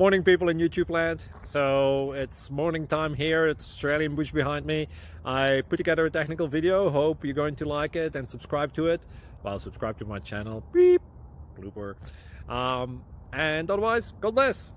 Morning, people in YouTube land. So it's morning time here. It's Australian bush behind me. I put together a technical video. Hope you're going to like it and subscribe to it. Well, subscribe to my channel. Beep. Blooper. And otherwise, God bless.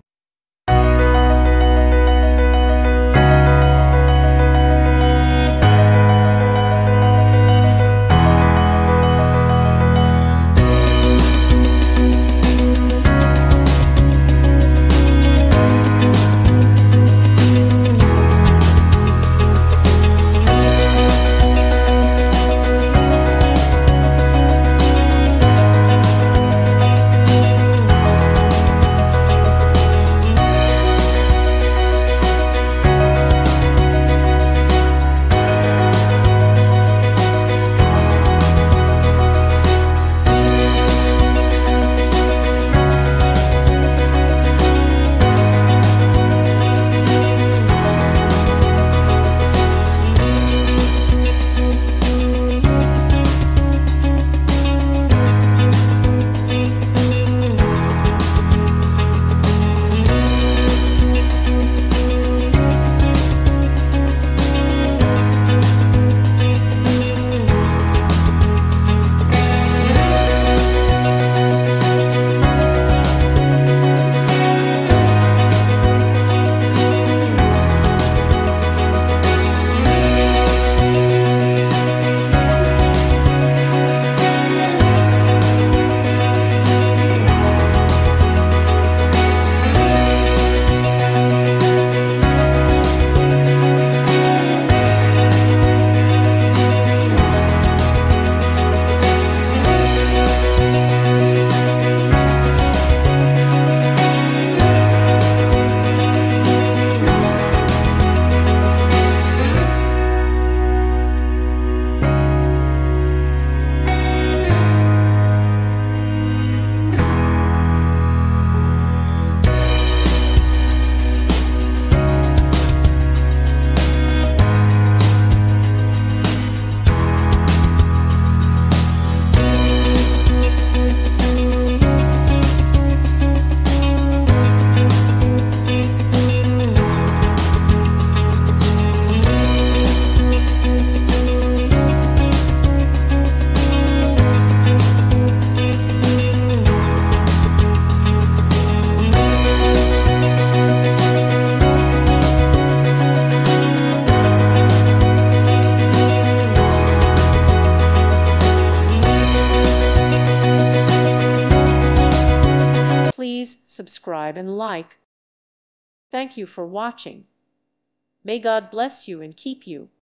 Please subscribe and like. Thank you for watching. May God bless you and keep you.